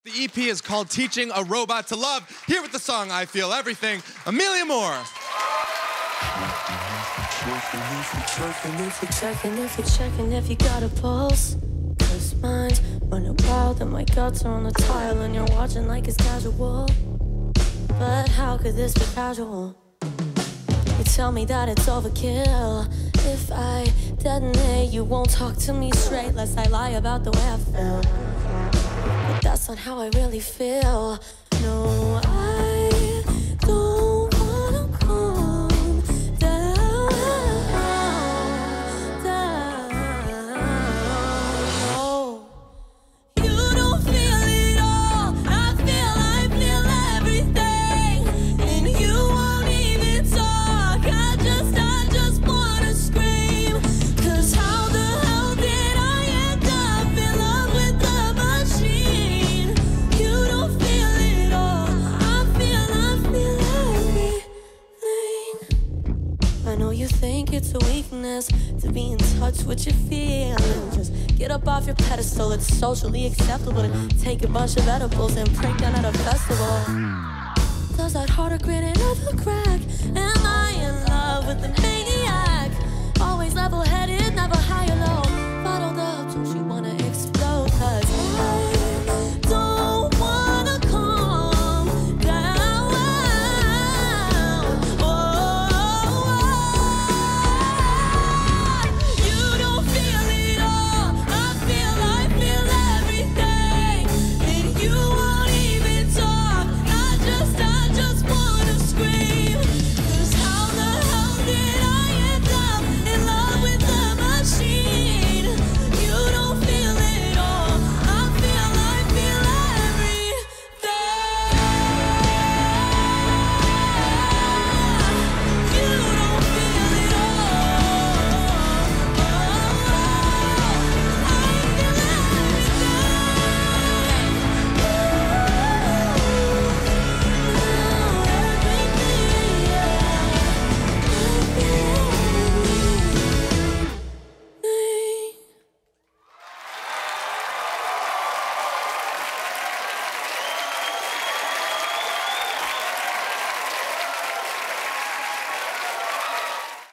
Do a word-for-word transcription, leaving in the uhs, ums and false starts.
The E P is called Teaching a Robot to Love. Here with the song I Feel Everything, Amelia Moore. If you're checking, if you're checking, if you got a pulse. Cause mine's running wild and my guts are on the tile and you're watching like it's casual. But how could this be casual? You tell me that it's overkill. If I detonate, you won't talk to me straight lest I lie about the way I feel. But that's not how I really feel. No, I don't wanna calm down, down. No, you don't feel it all. I feel, I feel everything, and you won't even talk. I just, I just wanna scream. Cause how the hell did I end up in love with the machine? You don't feel it all. I feel, I feel everything. I know you think it's a weakness to be in touch with your feelings. Just get up off your pedestal. It's socially acceptable to take a bunch of edibles and break down at a festival. Does that heart a granite of a crack? Am I in love with the maniac? Always level-headed, never high or low.